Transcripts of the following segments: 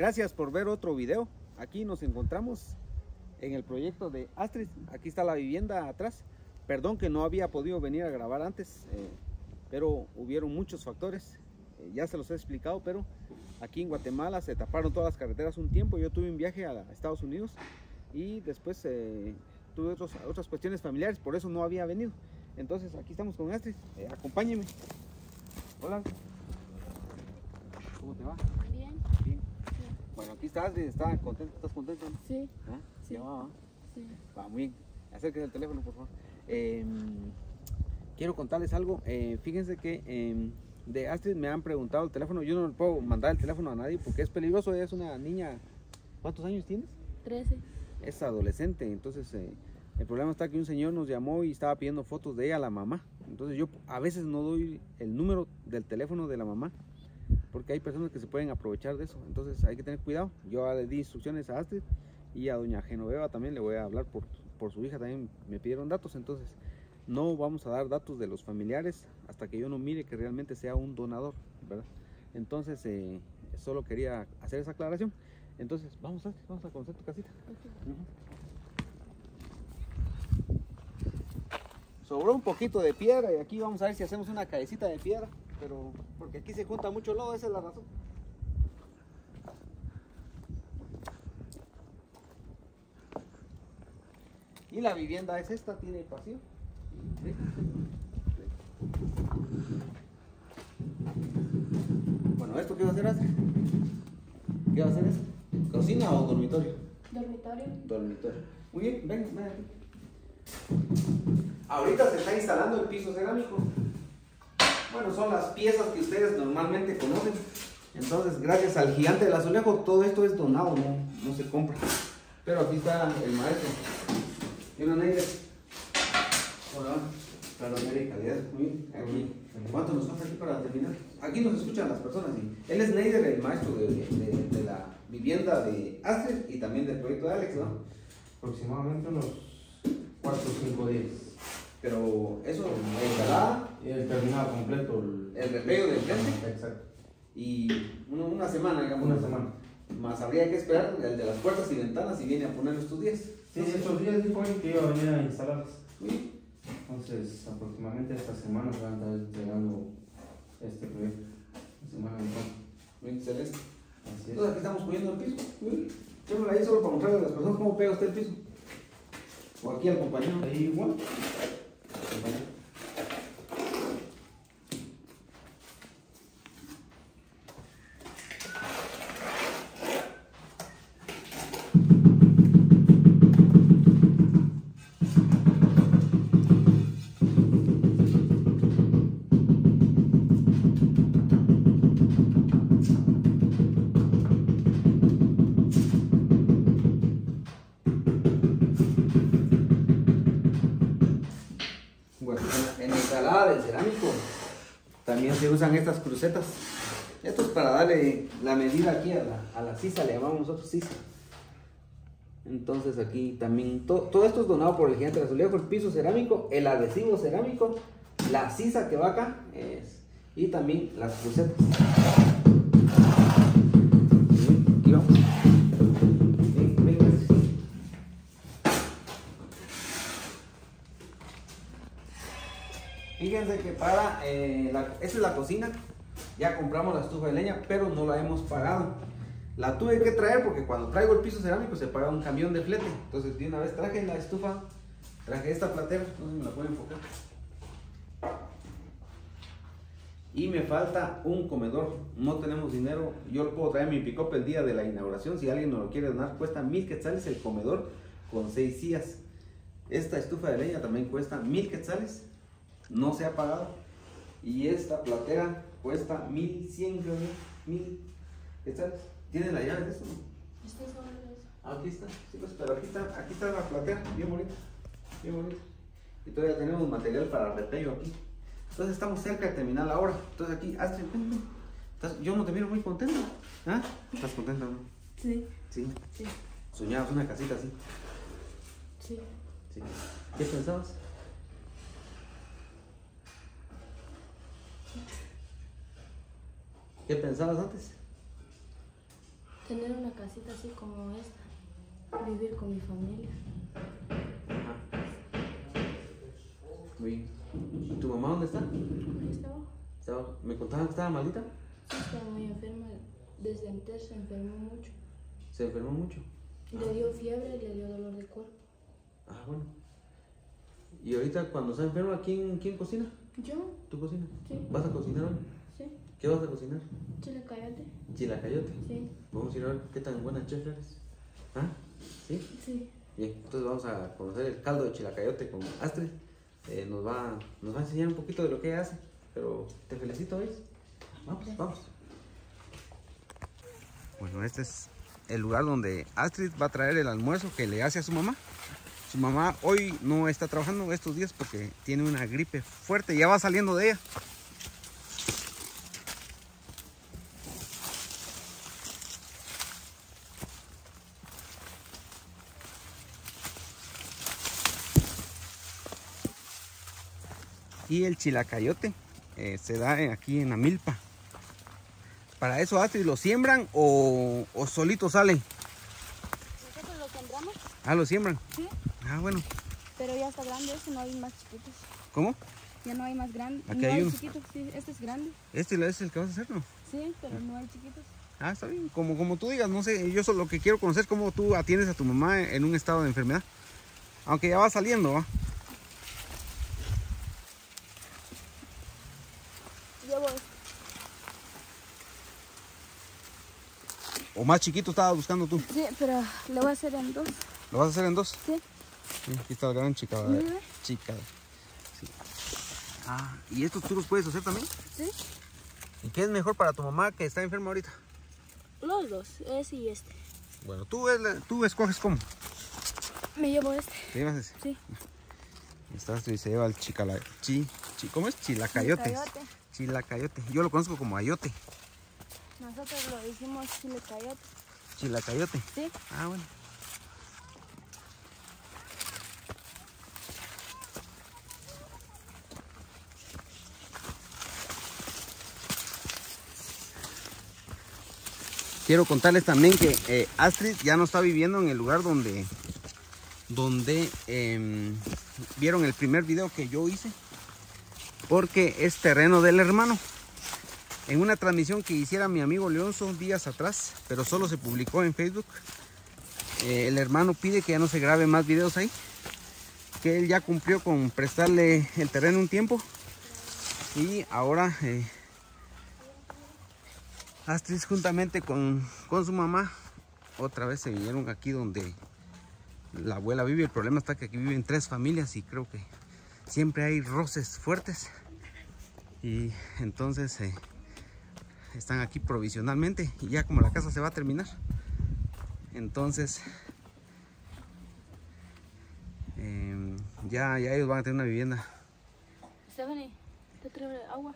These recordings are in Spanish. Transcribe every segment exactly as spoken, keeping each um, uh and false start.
Gracias por ver otro video. Aquí nos encontramos en el proyecto de Astrid. Aquí está la vivienda atrás. Perdón que no había podido venir a grabar antes, eh, pero hubieron muchos factores. Eh, ya se los he explicado, pero aquí en Guatemala se taparon todas las carreteras un tiempo. Yo tuve un viaje a Estados Unidos y después eh, tuve otros, otras cuestiones familiares, por eso no había venido. Entonces aquí estamos con Astrid. Eh, acompáñeme. Hola. ¿Cómo te va? Bien. Bien. Bueno, aquí estás, ¿estás contento? ¿Estás contento? Sí. ¿Ah? Sí. Ya va, ¿va? Sí. Va, muy bien. Acérquese el teléfono, por favor. Eh, quiero contarles algo. Eh, fíjense que eh, de Astrid me han preguntado el teléfono. Yo no le puedo mandar el teléfono a nadie porque es peligroso. Ella es una niña. ¿Cuántos años tienes? Trece. Es adolescente. Entonces, eh, el problema está que un señor nos llamó y estaba pidiendo fotos de ella a la mamá. Entonces, yo a veces no doy el número del teléfono de la mamá, porque hay personas que se pueden aprovechar de eso. Entonces hay que tener cuidado. Yo le di instrucciones a Astrid y a doña Genoveva también le voy a hablar por, por su hija. También me pidieron datos. Entonces no vamos a dar datos de los familiares hasta que yo no mire que realmente sea un donador, ¿verdad? Entonces eh, solo quería hacer esa aclaración. Entonces vamos, Astrid, vamos a conocer tu casita. Okay. Uh-huh. Sobró un poquito de piedra y aquí vamos a ver si hacemos una callecita de piedra, pero porque aquí se junta mucho lodo, esa es la razón. Y la vivienda es esta, tiene pasillo. ¿Sí? Bueno, ¿esto qué va a hacer? ¿Qué va a hacer eso? ¿Cocina o dormitorio? Dormitorio. Dormitorio. Muy bien, ven, ven aquí. Ahorita se está instalando el piso cerámico. Bueno, son las piezas que ustedes normalmente conocen. Entonces, gracias al gigante del azulejo, todo esto es donado, no, no se compra. Pero aquí está el maestro. ¿Y una Neider? Hola. Claro, Neider, calidad. Muy bien. Aquí. ¿Cuánto nos falta aquí para terminar? Aquí nos escuchan las personas. ¿Sí? Él es Neider, el maestro de, de, de la vivienda de Astrid y también del proyecto de Alex, ¿no? Aproximadamente unos cuatro o cinco días. Pero eso, la instalada, Y el terminado completo. El, el repello del frente. Exacto. Y una, una semana, digamos. Una semana. Más habría que esperar el de las puertas y ventanas y viene a poner estos días. Sí, estos días dijo él que iba a venir a instalarlas. Sí. Entonces, aproximadamente esta semana van a estar entregando este proyecto. La semana entonces. Muy excelente. Así es. Entonces aquí estamos poniendo el piso. Echémosle ahí solo para mostrarle a las personas cómo pega usted el piso. O aquí al compañero. Ahí igual. Compañero. Del cerámico también se usan estas crucetas. Esto es para darle la medida aquí a la, a la sisa, le llamamos nosotros sisa. Entonces aquí también to, todo esto es donado por el gigante del azulejo, el piso cerámico, el adhesivo cerámico, la sisa que va acá es, y también las crucetas. Aquí vamos. Ven, ven, ven. Fíjense que para, eh, la, esta es la cocina, ya compramos la estufa de leña, pero no la hemos pagado. La tuve que traer porque cuando traigo el piso cerámico se paga un camión de flete. Entonces de una vez traje la estufa, traje esta platera, no sé si me la puedo enfocar. Y me falta un comedor, no tenemos dinero, yo lo puedo traer en mi pick-up el día de la inauguración, si alguien nos lo quiere donar, cuesta mil quetzales el comedor con seis sillas. Esta estufa de leña también cuesta mil quetzales. No se ha pagado. Y esta platera cuesta mil cien, creo yo. Mil. ¿Quetzales? ¿Tienen la llave de eso? Esto es sobre eso. Aquí está. Sí, pues, pero aquí está, aquí está la platera. Bien bonita. Bien bonita. Y todavía tenemos material para repello aquí. Entonces estamos cerca de terminar la obra. Entonces aquí, Astrid, ven, ven. ¿Estás? Yo no te miro muy contenta. ¿Ah? ¿Estás contenta, no? Sí. Sí. Sí. Soñabas una casita así. Sí. Sí. ¿Qué pensabas? ¿Qué pensabas antes? tener una casita así como esta, vivir con mi familia. Muy bien. ¿Y tu mamá dónde está? Ahí estaba. Estaba- ¿Me contaban que estaba malita? Sí, estaba muy enferma. Desde antes se enfermó mucho. ¿Se enfermó mucho? Le dio fiebre y le dio dolor de cuerpo. Ah, bueno. ¿Y ahorita cuando está enferma, quién, quién cocina? ¿Yo? ¿Tú cocinas? Sí. ¿Vas a cocinar hoy? Sí. ¿Qué vas a cocinar? Chile cayate. Chilacayote. Sí. Vamos a ir a ver qué tan buena chef eres. ¿Ah? ¿Sí? Sí. Bien, entonces vamos a conocer el caldo de chilacayote con Astrid. Eh, nos, va, nos va a enseñar un poquito de lo que ella hace. Pero te felicito, ¿ves? Vamos, vamos. Bueno, este es el lugar donde Astrid va a traer el almuerzo que le hace a su mamá. Su mamá hoy no está trabajando estos días porque tiene una gripe fuerte, ya va saliendo de ella. Y el chilacayote eh, se da aquí en la milpa. Para eso, Astrid, ¿lo siembran o, o solito sale? ¿Nosotros lo sembramos? Ah, lo siembran. Sí. Ah, bueno. Pero ya está grande, este no hay más chiquitos. ¿Cómo? Ya no hay más grandes. Aquí no hay hay uno. chiquitos, sí, este es grande. Este es el que vas a hacer, ¿no? Sí, pero no hay chiquitos. Ah, está bien. Como, como tú digas, no sé. Yo solo lo que quiero conocer es cómo tú atiendes a tu mamá en un estado de enfermedad. Aunque ya va saliendo, ¿va? Llevo este. ¿O más chiquito estabas buscando tú? Sí, pero le voy a hacer en dos. ¿Lo vas a hacer en dos? Sí. Sí, aquí está la gran chica. Mira. Chica. Sí. Ah, ¿y estos tú los puedes hacer también? Sí. ¿Y qué es mejor para tu mamá que está enferma ahorita? Los dos, ese y este. Bueno, tú, es- tú escoges cómo. Me llevo este. ¿Te llevas ese? Sí. Esta Astrid se lleva el chicala... Chi, chi, ¿cómo es? Chilacayote. Chilacayote. Chilacayote. Yo lo conozco como ayote. Nosotros lo decimos chile cayote. Chilacayote. Sí. Ah, bueno. Quiero contarles también que eh, Astrid ya no está viviendo en el lugar donde, donde eh, vieron el primer video que yo hice, porque es terreno del hermano. En una transmisión que hiciera mi amigo Leonzo días atrás, pero solo se publicó en Facebook, eh, el hermano pide que ya no se grabe más videos ahí, que él ya cumplió con prestarle el terreno un tiempo y ahora eh, Astrid juntamente con, con su mamá otra vez se vinieron aquí donde la abuela vive. El problema está que aquí viven tres familias y creo que siempre hay roces fuertes y entonces eh, están aquí provisionalmente y ya como la casa se va a terminar, entonces eh, ya, ya ellos van a tener una vivienda. Stephanie, ¿te trae agua?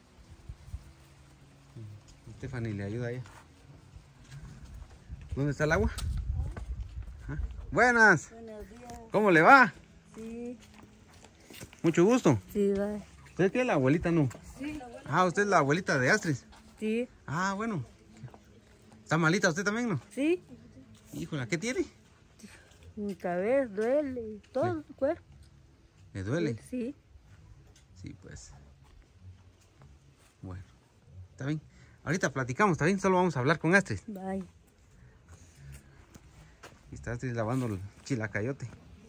Stephanie le ayuda a ella. ¿Dónde está el agua? ¿Ah? Buenas. Buenos días. ¿Cómo le va? Sí. Mucho gusto. Sí, va. ¿Usted qué es la abuelita, no? Sí. Ah, usted es la abuelita de Astrid. Sí. Ah, bueno. ¿Está malita usted también, no? Sí. Híjola, ¿qué tiene? Mi cabeza duele, todo el cuerpo. ¿Le duele? Sí. Sí, pues. Bueno, está bien. Ahorita platicamos, ¿está bien? Solo vamos a hablar con Astrid. Bye. Y está Astrid lavando el chilacayote.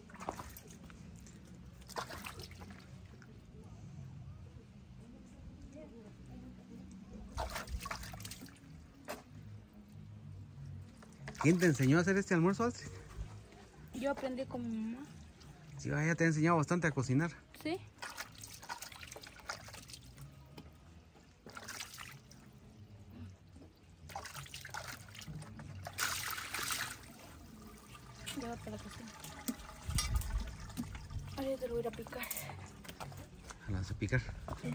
¿Quién te enseñó a hacer este almuerzo, Astrid? Yo aprendí con mi mamá. Sí, ella te ha enseñado bastante a cocinar. Sí. Llévate a la cocina. Ahora te lo voy a ir a picar. A la vas a picar. Sí.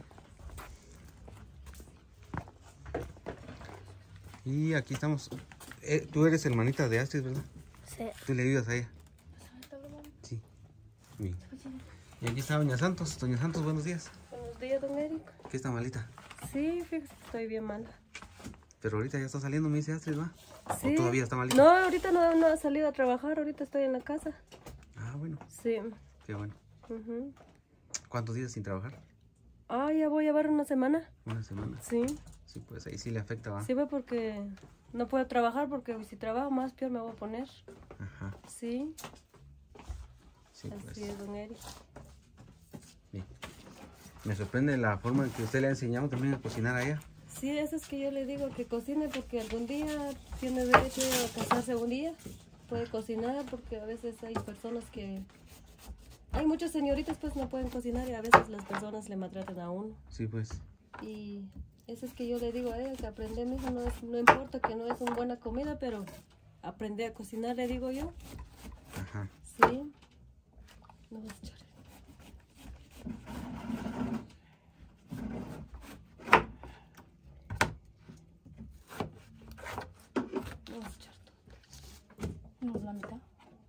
Y aquí estamos. Eh, tú eres hermanita de Astrid, ¿verdad? Sí. Tú le ayudas a ella. Sí. Bien. Y aquí está Doña Santos. Doña Santos, buenos días. Buenos días, don Eric. ¿Qué está malita? Sí, fíjese que estoy bien mala. Pero ahorita ya está saliendo, me dice Astrid, ¿va? Sí. ¿O todavía está malito? No, ahorita no, no he salido a trabajar, ahorita estoy en la casa. Ah, bueno. Sí. Qué bueno. Uh-huh. ¿Cuántos días sin trabajar? Ah, ya voy a llevar una semana. Una semana. Sí. Sí, pues ahí sí le afecta, ¿va? Sí, va porque no puedo trabajar porque si trabajo más peor me voy a poner. Ajá. Sí. Sí, pues. Así es, don Eric. Bien. Me sorprende la forma en que usted le ha enseñado también a cocinar a ella. Sí, eso es que yo le digo que cocine porque algún día tiene derecho a casarse un día. Puede cocinar porque a veces hay personas que... Hay muchas señoritas pues no pueden cocinar y a veces las personas le maltratan a uno. Sí, pues. Y eso es que yo le digo a ella, que aprender, mijo, no, es, no importa que no es una buena comida, pero aprender a cocinar, le digo yo. Ajá. Sí. No vas a echar. No vas a echar todo. No, la mitad.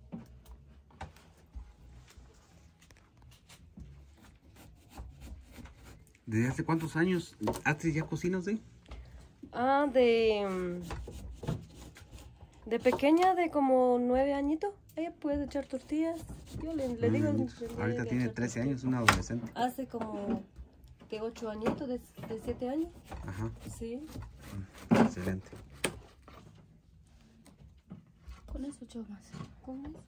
¿Desde hace cuántos años Astrid ya cocina usted? Ah, de... De pequeña, de como nueve añitos, ella puede echar tortillas. Yo le, le digo... Mm, le- ahorita le tiene echar trece tortillas. años, una adolescente. Hace como de ocho añitos, de, de siete años. Ajá. Sí. Excelente. Con eso echo más. ¿Cómo es?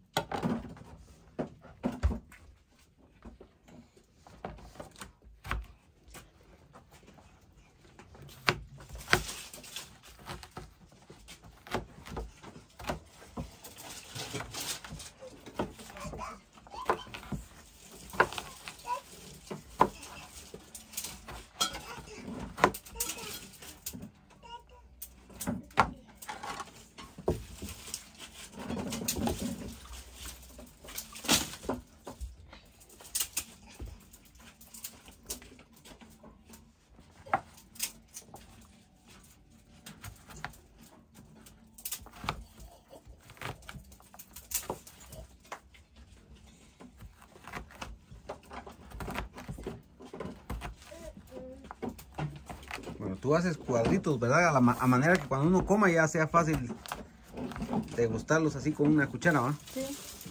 Bueno, tú haces cuadritos, ¿verdad? A, la ma- a manera que cuando uno coma ya sea fácil degustarlos así con una cuchara, ¿va? Sí.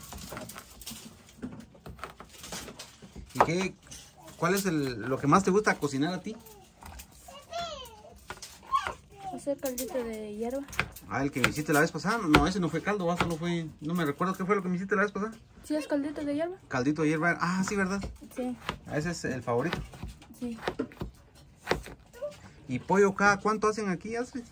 ¿Y qué? ¿Cuál es el, lo que más te gusta cocinar a ti? Hacer caldito de hierba. Ah, el que me hiciste la vez pasada. No, ese no fue caldo, ¿va? Solo fue... No me recuerdo qué fue lo que me hiciste la vez pasada. ¿Sí es caldito de hierba? Caldito de hierba. Ah, sí, ¿verdad? Sí, Ah, ese es el favorito. sí. ¿Y pollo cada cuánto hacen aquí, Astrid?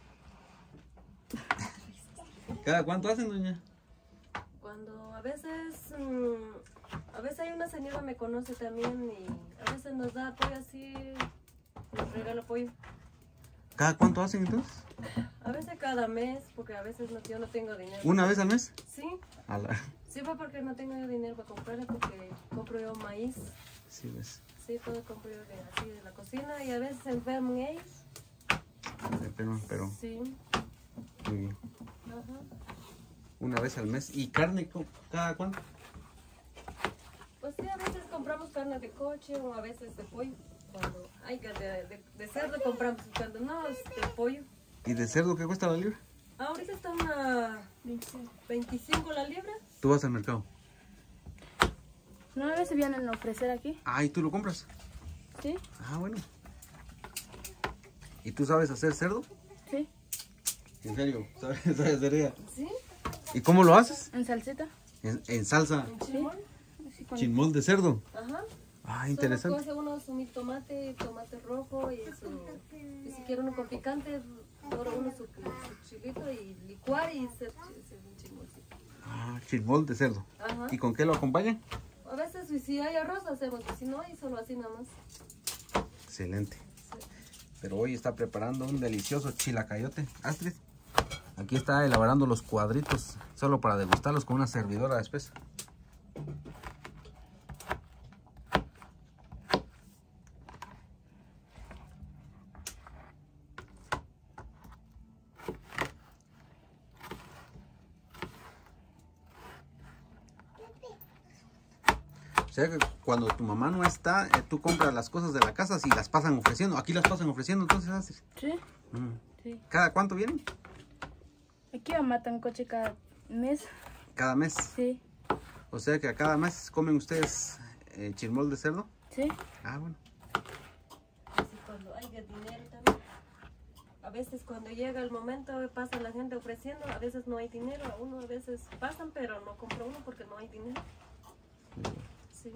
¿Cada cuánto hacen, doña? Cuando a veces, mm, a veces hay una señora me conoce también y a veces nos da pollo así, nos regala pollo. ¿Cada cuánto hacen entonces? A veces cada mes, porque a veces no, yo no tengo dinero. ¿Una vez al mes? Sí, A la... sí fue porque no tengo dinero para comprarle, porque compro yo maíz. Sí, ves. Sí, todo compro yo de, así de la cocina y a veces se enferman ellos. Pero, pero, Sí, muy bien. ajá. Una vez al mes. ¿Y carne co- cada cuánto? Pues sí, a veces compramos carne de coche o a veces de pollo. Cuando hay de, de, de cerdo compramos, cuando no, es de pollo. ¿Y de cerdo qué cuesta la libra? Ahorita está una veinticinco la libra. Tú vas al mercado. ¿No a veces vienen a ofrecer aquí? Ah, ¿y tú lo compras? Sí, Ah, bueno. ¿Y tú sabes hacer cerdo? sí. ¿En serio? ¿Sabes, sabes hacer ella? ¿Sí? ¿Y cómo lo haces? ¿En salsita? En, en salsa ¿En chimol? Así con... chinmol de cerdo. Ajá. Ah, Solo interesante. coge uno su mil tomate, tomate rojo y su... Y si quiere uno con picante, ahora uno su, su chilito y licuar y se se un chimolcito. Ah, chinmol de cerdo. Ajá. ¿Y con qué lo acompañan? A veces si- si hay arroz hacemos, y si no hay solo así nada más. Excelente. Pero hoy está preparando un delicioso chilacayote. Astrid, aquí está elaborando los cuadritos, solo para degustarlos con una servidora espesa. O sea que cuando tu mamá no está, eh, tú compras las cosas de la casa y las pasan ofreciendo. Aquí las pasan ofreciendo, entonces Astrid. Sí, Mm, Sí. ¿Cada cuánto vienen? Aquí me matan coche cada mes. Cada mes. Sí. O sea que a cada mes comen ustedes eh, chirmol de cerdo. Sí. Ah, bueno. Así cuando hay dinero también. A veces cuando llega el momento pasa la gente ofreciendo, a veces no hay dinero, a uno a veces pasan pero no compra uno porque no hay dinero. Sí.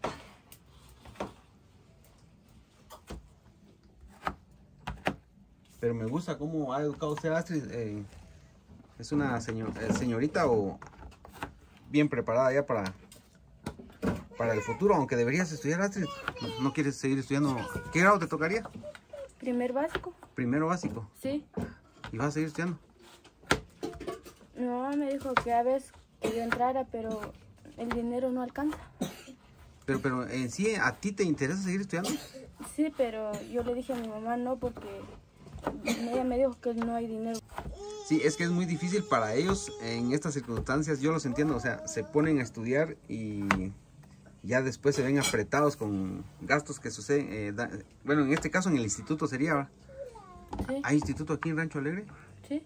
Pero me gusta cómo ha educado usted a Astrid. Eh, es una señor, eh, señorita o bien preparada ya para, para el futuro, aunque deberías estudiar, Astrid. No, no quieres seguir estudiando. ¿Qué grado te tocaría? Primer básico. Primero básico. Sí. ¿Y vas a seguir estudiando? Mi mamá me dijo que a veces que yo entrara, pero el dinero no alcanza. Pero, pero en sí, ¿a ti te interesa seguir estudiando? Sí, pero yo le dije a mi mamá no porque ella me dijo que no hay dinero. Sí, es que es muy difícil para ellos en estas circunstancias, yo los entiendo, o sea, se ponen a estudiar y ya después se ven apretados con gastos que suceden, eh, da, bueno, en este caso en el instituto sería, ¿va? Sí. ¿Hay instituto aquí en Rancho Alegre? Sí.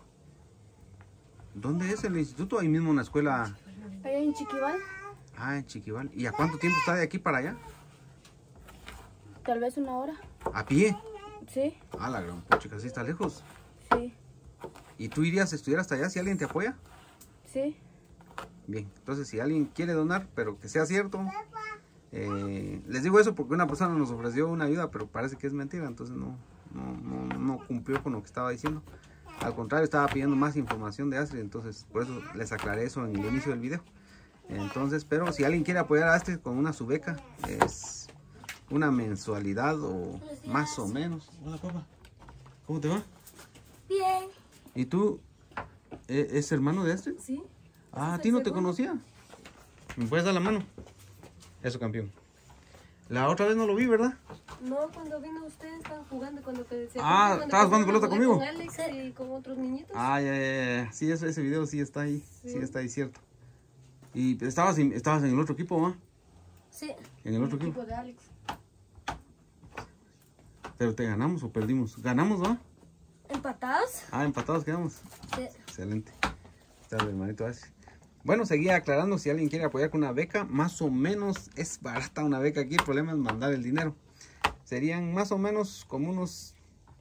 ¿Dónde es el instituto? Ahí mismo en la escuela. Allá en Chiquival, Ah, en Chiquival. ¿Y a cuánto tiempo está de aquí para allá? tal vez una hora. ¿A pie? Sí. Ah, la gran puchica, sí está lejos. Sí. ¿Y tú irías a estudiar hasta allá si alguien te apoya? Sí. Bien, entonces si alguien quiere donar, pero que sea cierto, eh, les digo eso porque una persona nos ofreció una ayuda, pero parece que es mentira, entonces no, no, no, no cumplió con lo que estaba diciendo. Al contrario, estaba pidiendo más información de Astrid, entonces por eso les aclaré eso en el inicio del video. Entonces, pero si alguien quiere apoyar a Astrid con una subbeca, es una mensualidad o más o menos. Hola, papá. ¿Cómo te va? Bien. ¿Y tú, eh, es hermano de Astrid? Sí. Ah, a ti no te conocía. ¿Me puedes dar la mano? Eso, campeón. La otra vez no lo vi, ¿verdad? No, cuando vino ustedes estaban jugando cuando te decía. Ah, cuando ¿estabas jugando pelota jugué conmigo? Con Alex y con otros niñitos. Ah, ya, ya, ya. Sí, ese, ese video sí está ahí. Sí, Sí. está ahí, cierto. Y estabas, en- estabas en el otro equipo, ¿va? Sí. En el otro equipo. Equipo de Alex. Pero te ganamos o perdimos. Ganamos, ¿va? ¿Empatados? Ah, empatados quedamos. Sí. Excelente. Está el hermanito así. Bueno, seguía aclarando si alguien quiere apoyar con una beca. Más o menos es barata una beca aquí. El problema es mandar el dinero. Serían más o menos como unos...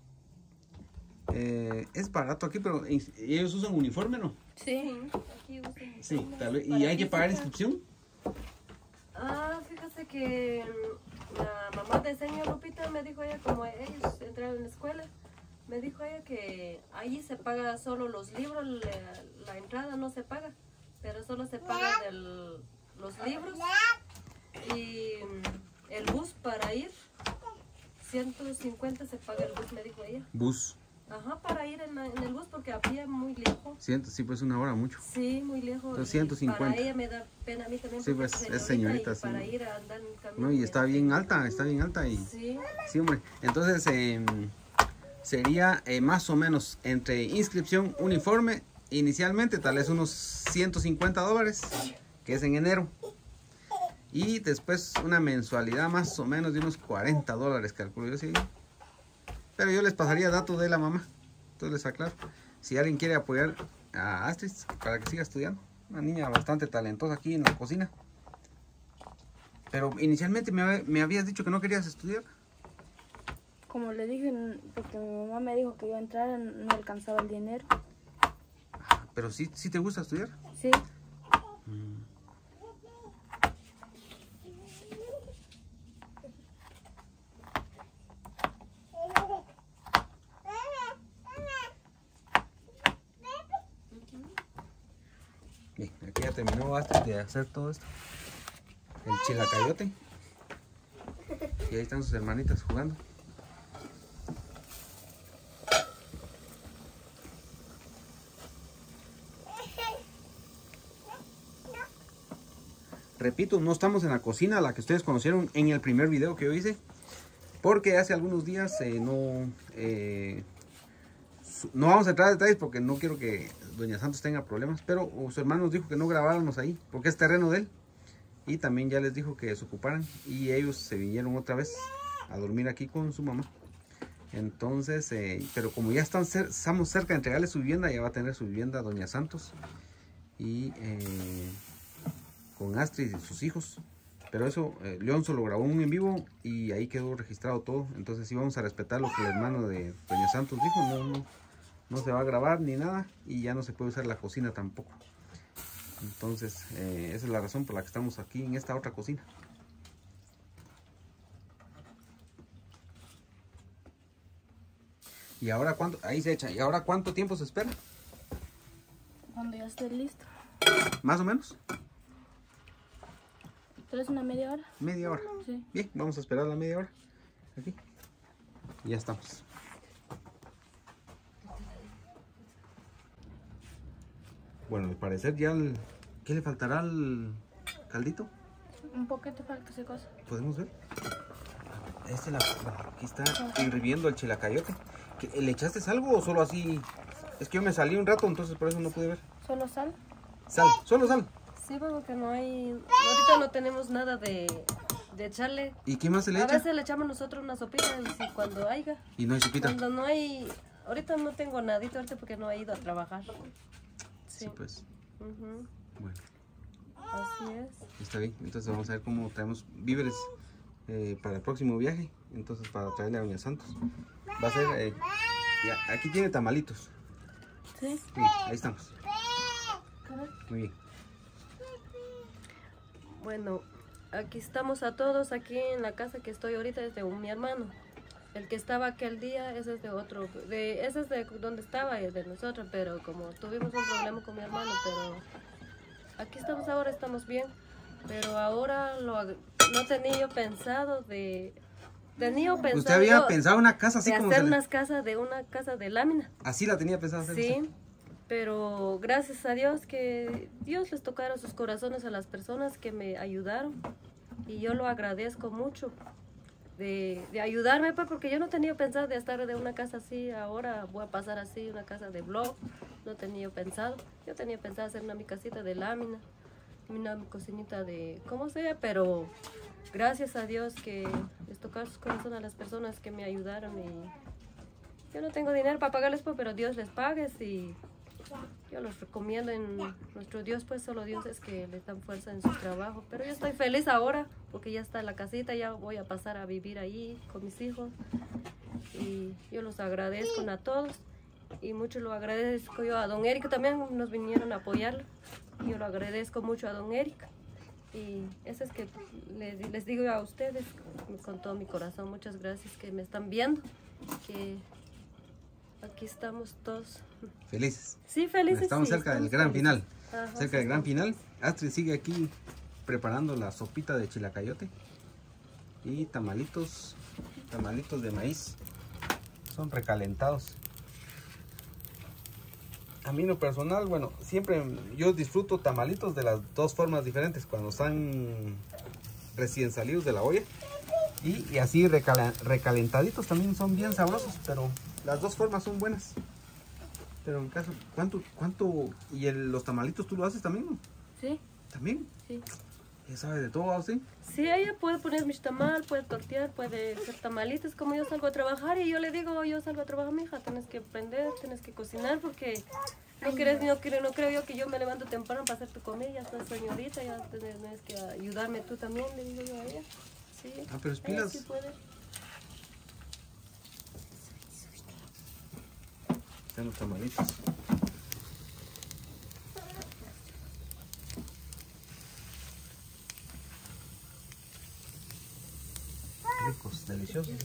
eh, es barato aquí, pero ¿y ellos usan uniforme, no? Sí. Aquí usan Sí, uniformes tal vez. ¿Y para hay que pagar física. inscripción? Ah, fíjate que mm, la mamá de señor Lupita me dijo ella, como ellos entraron en la escuela, me dijo ella que allí se paga solo los libros, la, la entrada no se paga, pero solo se paga del, los libros y mm, el bus para ir, ciento cincuenta se paga el bus, me dijo ella. Bus. Ajá, para ir en, la- en el bus porque a pie muy lejos. Ciento, sí, pues una hora mucho. Sí, muy lejos. Entonces, y ciento cincuenta. Para ella me da pena a mí también. Sí, porque pues, es señorita, y sí. Para ir a andar en camino. No, y me está da bien pena. alta, está bien alta y... Sí. Sí, hombre. Entonces, eh, sería eh, más o menos entre inscripción, uniforme, inicialmente tal vez unos ciento cincuenta dólares, que es en enero. Y después una mensualidad más o menos de unos cuarenta dólares, calculo yo, sí. Pero yo les pasaría datos de la mamá. Entonces les aclaro. Si alguien quiere apoyar a Astrid para que siga estudiando. Una niña bastante talentosa aquí en la cocina. Pero inicialmente me, hab- me habías dicho que no querías estudiar. Como le dije, n- porque mi mamá me dijo que yo entrara, no alcanzaba el dinero. Pero sí, sí te gusta estudiar. Sí. Bien, aquí ya terminó Astrid de hacer todo esto. El chilacayote. Y ahí están sus hermanitas jugando. Repito, no estamos en la cocina, la que ustedes conocieron en el primer video que yo hice. Porque hace algunos días eh, no... eh, su- no vamos a entrar en detalles porque no quiero que Doña Santos tenga problemas. Pero su hermano nos dijo que no grabáramos ahí porque es terreno de él. Y también ya les dijo que se ocuparan. Y ellos se vinieron otra vez a dormir aquí con su mamá. Entonces, eh, pero como ya están cer estamos cerca de entregarle su vivienda, ya va a tener su vivienda doña Santos. Y eh, con Astrid y sus hijos. Pero eso, eh, León solo grabó un en vivo y ahí quedó registrado todo. Entonces sí vamos a respetar lo que el hermano de doña Santos dijo. No, no, no se va a grabar ni nada. Y ya no se puede usar la cocina tampoco. Entonces, eh, esa es la razón por la que estamos aquí en esta otra cocina. Y ahora cuánto, ahí se echa. ¿Y ahora cuánto tiempo se espera? Cuando ya esté listo. ¿Más o menos? ¿Pero es una media hora? Media hora. Sí. Bien, vamos a esperar la media hora. Aquí. Y ya estamos. Bueno, al parecer ya el... ¿Qué le faltará al caldito? Un poquito falta esa cosa. ¿Podemos ver? Este la, la- aquí está hirviendo el chilacayote. ¿Qué- ¿Le echaste algo o solo así? Es que yo me salí un rato, entonces por eso no pude ver. ¿Solo sal? Sal, solo sal. Sí, porque no hay... Ahorita no tenemos nada de, de echarle. ¿Y qué más se le A echa? veces le echamos nosotros una sopita y si cuando haya. Y no hay sopita. Cuando no hay... Ahorita no tengo nadito ahorita porque no he ido a trabajar. Sí, Sí. pues. Ujú, Bueno, así es. está bien. Entonces vamos a ver cómo traemos víveres eh, para el próximo viaje. Entonces para traerle a doña Santos. Va a ser... eh, ya, aquí tiene tamalitos. Sí. Sí, ahí estamos. Muy bien. Bueno, aquí estamos a todos, aquí en la casa que estoy ahorita es de un, mi hermano. El que estaba aquel día, ese es de otro, de, ese es de donde estaba, es de nosotros, pero como tuvimos un problema con mi hermano, pero aquí estamos ahora, estamos bien. Pero ahora lo, ag- no tenía yo pensado de... Tenía pensado ¿Usted había yo pensado una casa así de como hacer se le- unas casas, de una casa de lámina. Así la tenía pensado hacer Sí, usted? pero gracias a Dios que Dios les tocaron sus corazones a las personas que me ayudaron y yo lo agradezco mucho de, de ayudarme pues porque yo no tenía pensado de estar de una casa así, ahora voy a pasar así, una casa de blog, no tenía pensado, yo tenía pensado hacer una mi casita de lámina, una mi cocinita de como sea, pero gracias a Dios que les tocaron sus corazones a las personas que me ayudaron y yo no tengo dinero para pagarles, pues, pero Dios les pague y yo los recomiendo en nuestro Dios, pues solo Dios es que les dan fuerza en su trabajo. Pero yo estoy feliz ahora porque ya está en la casita, ya voy a pasar a vivir ahí con mis hijos. Y yo los agradezco a todos y mucho lo agradezco yo a don Eric, también nos vinieron a apoyarlo. Yo lo agradezco mucho a don Eric. Y eso es que les, les digo a ustedes con todo mi corazón, muchas gracias que me están viendo, que aquí estamos todos. Felices. Sí, felices. Estamos sí, cerca del estamos gran felices. final. Ajá, Cerca sí, del gran estamos. final. Astrid sigue aquí preparando la sopita de chilacayote. Y tamalitos, tamalitos de maíz. Son recalentados. A mí en lo personal, bueno, siempre yo disfruto tamalitos de las dos formas diferentes. Cuando están recién salidos de la olla. Y, y así recala- recalentaditos también son bien sabrosos, pero las dos formas son buenas. Pero en caso, ¿cuánto, cuánto, y el- los tamalitos tú lo haces también, no? Sí, ¿También? sí. ¿Ya sabe de todo así? Sí, ella puede poner mis tamal, puede tortear, puede hacer tamalitos, como yo salgo a trabajar y yo le digo, yo salgo a trabajar, mija, tienes que aprender, tienes que cocinar porque no quieres, no, creo, no creo yo que yo me levanto temprano para hacer tu comida, ya estás señorita, ya tienes que ayudarme tú también, le digo yo a ella. Sí, Ah, pero es ella pilas. sí puede. Están los tamalitos. Ricos, deliciosos.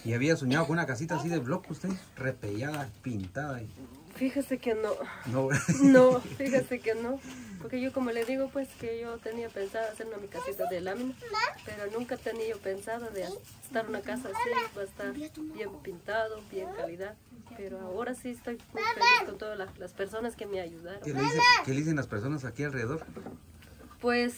¿Y había soñado con una casita así de bloque usted? Repellada, pintada. Y... Fíjese que no. No. No, fíjese que no. Porque yo como le digo, pues que yo tenía pensado hacer una mi casita de lámina, pero nunca tenía yo pensado de estar en una casa así, va a estar bien pintado, bien calidad. Pero ahora sí estoy muy feliz con todas las, las personas que me ayudaron. ¿Qué le, dice, ¿Qué le dicen las personas aquí alrededor? Pues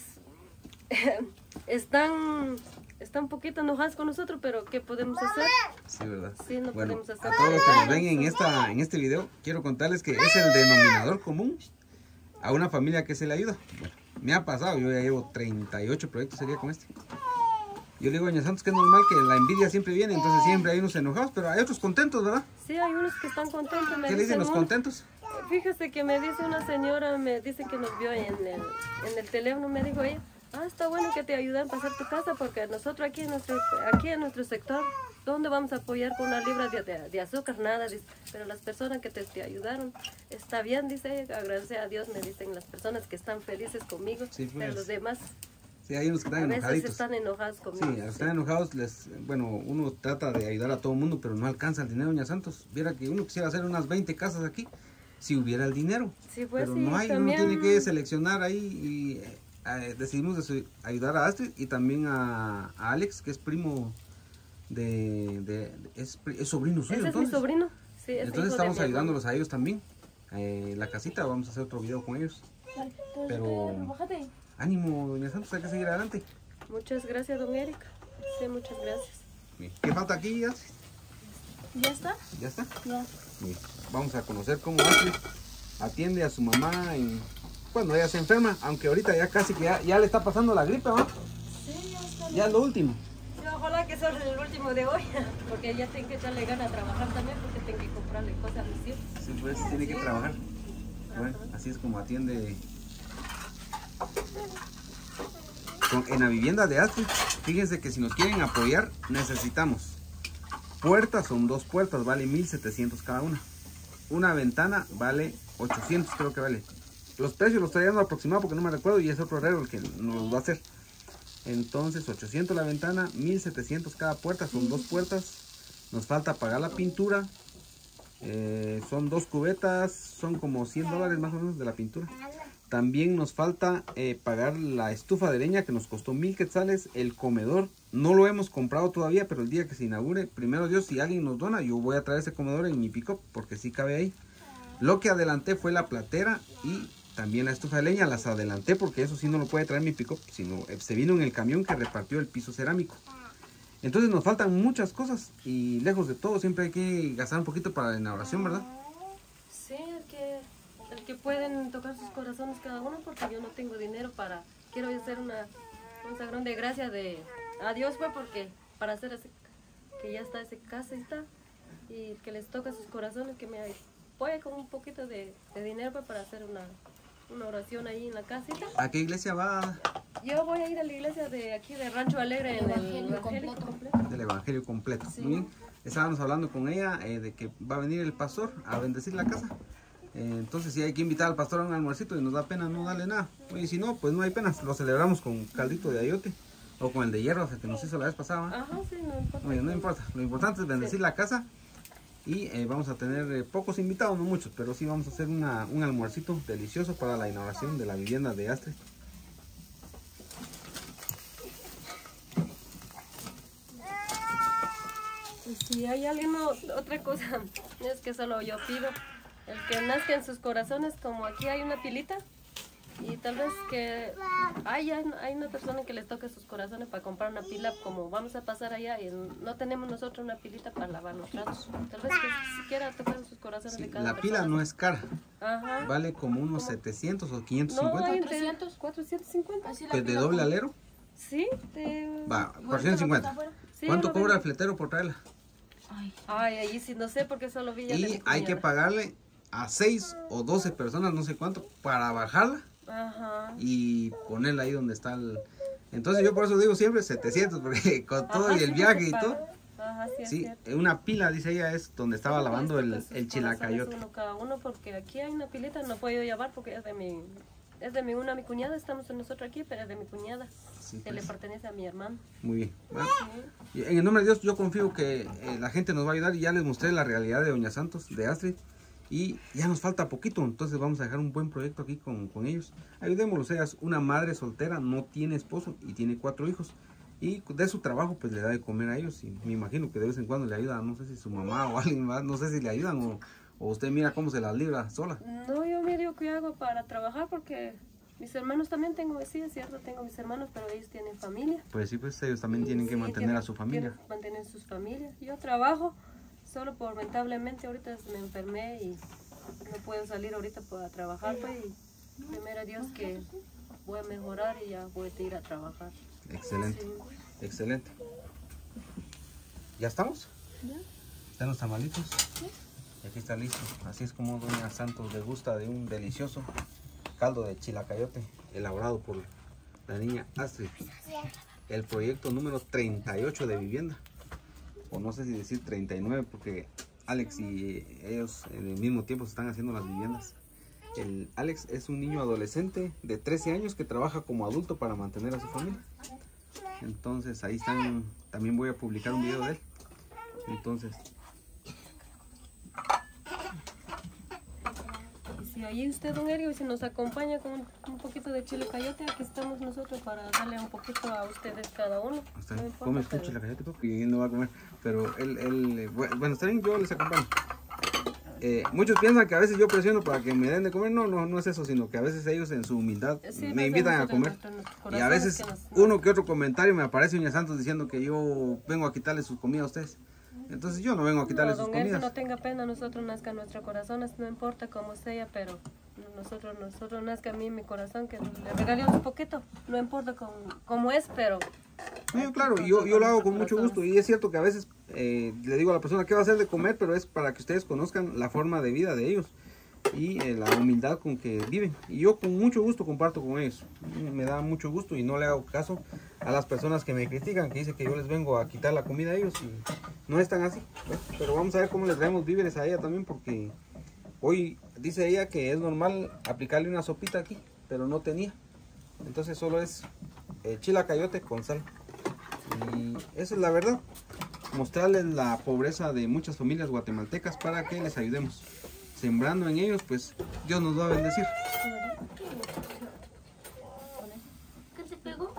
están, están un poquito enojadas con nosotros, pero ¿qué podemos hacer? Sí, ¿verdad? Sí, no bueno, podemos hacer a todos los que nos ven en, esta, en este video, quiero contarles que es el denominador común a una familia que se le ayuda. Bueno, me ha pasado, yo ya llevo treinta y ocho proyectos sería con este. Yo le digo a Doña Santos que es normal que la envidia siempre viene, entonces siempre hay unos enojados, pero hay otros contentos, ¿verdad? Sí, hay unos que están contentos. Me ¿Qué le dicen los "Oh, contentos? fíjese que me dice una señora, me dice que nos vio en el, en el teléfono, me dijo ella, ah, está bueno que te ayuden a pasar tu casa, porque nosotros aquí en nuestro, aquí en nuestro sector, ¿dónde vamos a apoyar con una libra de, de, de azúcar? Nada, dice, pero las personas que te, te ayudaron, está bien, dice ella, agradece a Dios, me dicen las personas que están felices conmigo, Sí, pues. pero los demás Sí, hay unos que a están veces enojaditos. están enojados conmigo. Sí, están enojados, les, bueno, uno trata de ayudar a todo el mundo, pero no alcanza el dinero, Doña Santos. Viera que uno quisiera hacer unas veinte casas aquí, si hubiera el dinero. Sí, pues, pero sí, no hay, también... uno tiene que seleccionar ahí y eh, decidimos de su- ayudar a Astrid y también a, a Alex, que es primo de, de- de- es, pri- es sobrino suyo. Ese es entonces. mi sobrino. Sí, es Entonces hijo de estamos mi ayudándolos a ellos también. Eh, la casita, vamos a hacer otro video con ellos. Pero ánimo, Doña Santos, hay que seguir adelante. hermano. Muchas gracias, don Eric. Sí, muchas gracias. Bien. ¿Qué falta aquí, Astrid? ¿Ya está? ¿Ya está? Ya. Bien. Vamos a conocer cómo Astrid atiende a su mamá en- cuando ella se enferma, aunque ahorita ya casi que ya, ya le está pasando la gripe, ¿no? Sí, ya está. Ya es lo último. Sí, ojalá que sea el último de hoy, porque ya tengo que echarle ganas a trabajar también, porque tengo que comprarle cosas a mis hijos. Sí, pues tiene que trabajar. Bueno, así es como atiende. Con- en la vivienda de Astrid, fíjense que si nos quieren apoyar, necesitamos puertas, son dos puertas, vale mil setecientos cada una. Una ventana vale ochocientos, creo que vale. Los precios los estoy dando aproximados porque no me recuerdo y es otro herrero el que nos los va a hacer. Entonces, ochocientos la ventana, mil setecientos cada puerta, son dos puertas. Nos falta pagar la pintura. Eh, son dos cubetas, son como cien dólares más o menos de la pintura. También nos falta eh, pagar la estufa de leña que nos costó mil quetzales. El comedor no lo hemos comprado todavía, pero el día que se inaugure, primero Dios, si alguien nos dona, yo voy a traer ese comedor en mi pick-up porque sí cabe ahí. Lo que adelanté fue la platera y también la estufa de leña. Las adelanté porque eso sí no lo puede traer mi pick-up, sino eh, se vino en el camión que repartió el piso cerámico. Entonces nos faltan muchas cosas y lejos de todo siempre hay que gastar un poquito para la inauguración, ¿verdad? Sí, el que, el que pueden tocar sus corazones cada uno, porque yo no tengo dinero para, quiero hacer una, un sagrón de gracia de, a Dios fue porque, para hacer ese, que ya está ese casita y que les toca sus corazones, que me apoye con un poquito de, de dinero pues, para hacer una, una oración ahí en la casita. ¿A qué iglesia va? Yo voy a ir a la iglesia de aquí de Rancho Alegre en el Evangelio Evangelio completo. completo. Del Evangelio completo. Sí. Muy bien. Estábamos hablando con ella eh, de que va a venir el pastor a bendecir la casa. Eh, entonces sí hay que invitar al pastor a un almuercito y nos da pena no darle nada. Y si no, pues no hay pena. Lo celebramos con caldito de ayote o con el de hierro que nos hizo la vez pasada. ¿eh? Ajá, sí, no importa. Oye, no importa. Lo importante es bendecir la casa. Y eh, vamos a tener eh, pocos invitados, no muchos, pero sí vamos a hacer una, un almuercito delicioso para la inauguración de la vivienda de Astrid. Si hay alguien, no- otra cosa, es que solo yo pido, el que nazca en sus corazones, como aquí hay una pilita, y tal vez que haya hay una persona que les toque sus corazones para comprar una pila, como vamos a pasar allá y no tenemos nosotros una pilita para lavar los platos. Tal vez que siquiera tocar sus corazones Sí, de cada la pila persona. no es cara, Ajá. vale como unos setecientos o quinientos No, cincuenta. hay entre cuatrocientos. cuatrocientos cincuenta. Así la ¿De pila doble con- alero? Sí, de... Va, Igual cuatrocientos que la cincuenta. que está afuera. sí, ¿Cuánto lo cobra veo. el fletero por traerla? Ay, Ay, ahí sí, no sé porque solo vi ya de mi Y hay que cuñada. pagarle a seis o doce personas, no sé cuánto, para bajarla Ajá. y ponerla ahí donde está el... Entonces yo por eso digo siempre setecientos, porque con todo Ajá, y el sí, viaje se y paga. todo. Ajá, sí, es Sí, cierto. una pila, dice ella, es donde estaba Sí, lavando pues, el, toca sus el chilacayote. corazones uno cada uno, porque aquí hay una pilita, no puedo llevar porque es de mi, Es de mi, una mi cuñada, estamos nosotros aquí, pero es de mi cuñada. Sí, Que pues. le pertenece a mi hermano. Muy bien. Bueno, Sí. y en el nombre de Dios yo confío que eh, la gente nos va a ayudar y ya les mostré la realidad de Doña Santos, de Astrid. Y ya nos falta poquito, entonces vamos a dejar un buen proyecto aquí con, con ellos. Ayudémoslos, ella es una madre soltera, no tiene esposo y tiene cuatro hijos. Y de su trabajo pues le da de comer a ellos y me imagino que de vez en cuando le ayuda, no sé si su mamá o alguien más, no sé si le ayudan o, o usted mira cómo se las libra sola. No, yo miro qué hago para trabajar porque mis hermanos también tengo, sí, es cierto, tengo mis hermanos, pero ellos tienen familia. Pues sí, pues ellos también tienen que Sí, mantener tienen- a su familia. tienen que mantener sus familias. Yo trabajo, solo por lamentablemente ahorita me enfermé y no puedo salir ahorita para trabajar, pues, y primero Dios que voy a mejorar y ya voy a ir a trabajar. Excelente, Sí. excelente. ¿Ya estamos? Ya. ¿Están los tamalitos? Y aquí está listo. Así es como Doña Santos le gusta de un delicioso caldo de chilacayote elaborado por la niña Astrid. El proyecto número treinta y ocho de vivienda. O no sé si decir treinta y nueve porque Alex y ellos en el mismo tiempo se están haciendo las viviendas. El Alex es un niño adolescente de trece años que trabaja como adulto para mantener a su familia. Entonces ahí están, también voy a publicar un video de él. Entonces, Y si ahí usted, don Elio, si nos acompaña con un, un poquito de chile cayote, aquí estamos nosotros para darle un poquito a ustedes cada uno. está No bien. importa, Comes pero- mucho la galleta y él no va a comer. Pero él, él eh, bu- bueno, está bien, yo les acompaño. Eh, muchos piensan que a veces yo presiono para que me den de comer. No, no, no es eso, sino que a veces ellos en su humildad Sí, me pues, invitan a nosotros, comer. nuestros- nuestros Y a corazones veces que nos- uno que otro comentario me aparece Doña Santos diciendo que yo vengo a quitarle sus comidas a ustedes. Entonces yo no vengo a quitarle No, sus don Elio, comidas. no tenga pena, nosotros nazca nuestro corazón, no importa cómo sea, pero nosotros, nosotros nazca a mí mi corazón, que le regalé un poquito, no importa cómo, cómo es, pero... No, claro, yo, yo lo hago con mucho gusto y es cierto que a veces eh, le digo a la persona qué va a hacer de comer, pero es para que ustedes conozcan la forma de vida de ellos y eh, la humildad con que viven. Y yo con mucho gusto comparto con ellos, me da mucho gusto y no le hago caso a las personas que me critican, que dicen que yo les vengo a quitar la comida a ellos y no es tan así. ¿Ves? Pero vamos a ver cómo les traemos víveres a ella también porque hoy dice ella que es normal aplicarle una sopita aquí, pero no tenía. Entonces solo es eh, chilacayote con sal. Y esa es la verdad. Mostrarles la pobreza de muchas familias guatemaltecas para que les ayudemos. Sembrando en ellos, pues Dios nos va a bendecir. ¿Qué se pegó?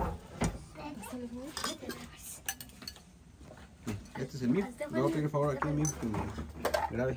Bien, este es el mío. Le voy a pedir el favor aquí al mío que me grabe.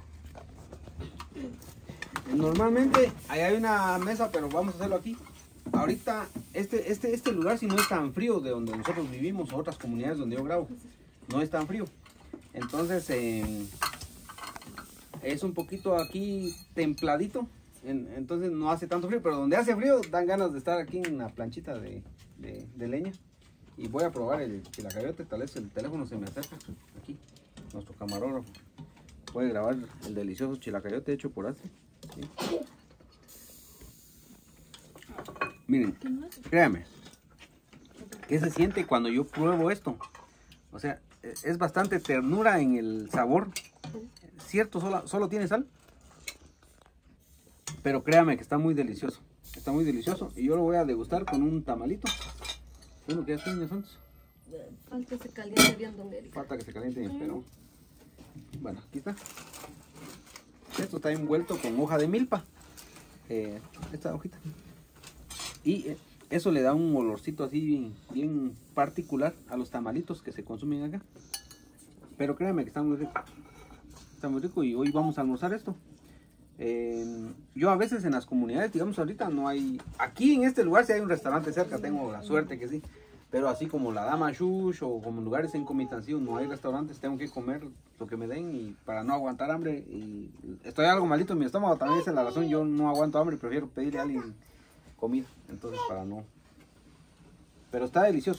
Normalmente ahí hay una mesa, pero vamos a hacerlo aquí. Ahorita este, este, este lugar si no es tan frío de donde nosotros vivimos o otras comunidades donde yo grabo, no es tan frío. Entonces eh, es un poquito aquí templadito, en- entonces no hace tanto frío, pero donde hace frío dan ganas de estar aquí en la planchita de, de, de leña. Y voy a probar el chilacayote, tal vez el teléfono se me acerca aquí, nuestro camarógrafo puede grabar el delicioso chilacayote hecho por Astrid. ¿Sí? Miren, créanme, ¿qué se siente cuando yo pruebo esto? O sea, e- es bastante ternura en el sabor. Cierto, solo, solo tiene sal. Pero créame que está muy delicioso. Está muy delicioso. Y yo lo voy a degustar con un tamalito. Bueno, que ya está, Doña Santos. Falta se caliente bien, don Elio. Falta que se caliente bien, pero... Bueno, aquí está. Esto está envuelto con hoja de milpa. Eh, esta hojita. Y eh, eso le da un olorcito así bien, bien particular a los tamalitos que se consumen acá. Pero créanme que está muy rico. Está muy rico y hoy vamos a almorzar esto. Eh, yo a veces en las comunidades, digamos ahorita no hay... Aquí en este lugar si hay un restaurante cerca, tengo la suerte que sí. Pero así como la Dama Shush o como lugares en Comitancio no hay restaurantes, tengo que comer lo que me den y para no aguantar hambre. Y estoy algo malito en mi estómago, también esa es la razón, yo no aguanto hambre y prefiero pedirle a alguien comida. Entonces para no... Pero está delicioso.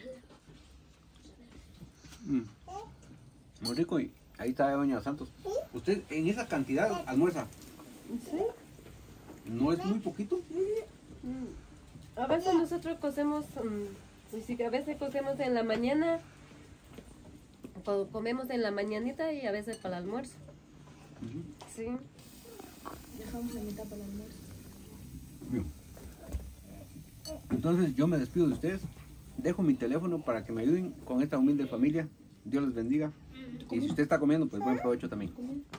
Mm. Muy rico y ahí está Doña Santos. Usted en esa cantidad almuerza. ¿Sí? ¿No es muy poquito? Mm. A veces nosotros cocemos, mm, y sí, a veces cocemos en la mañana, co- comemos en la mañanita y a veces para el almuerzo. Ujú. Sí. Dejamos la mitad para el almuerzo. Bien. Entonces yo me despido de ustedes. Dejo mi teléfono para que me ayuden con esta humilde familia. Dios les bendiga. Y si usted está comiendo, pues buen provecho también.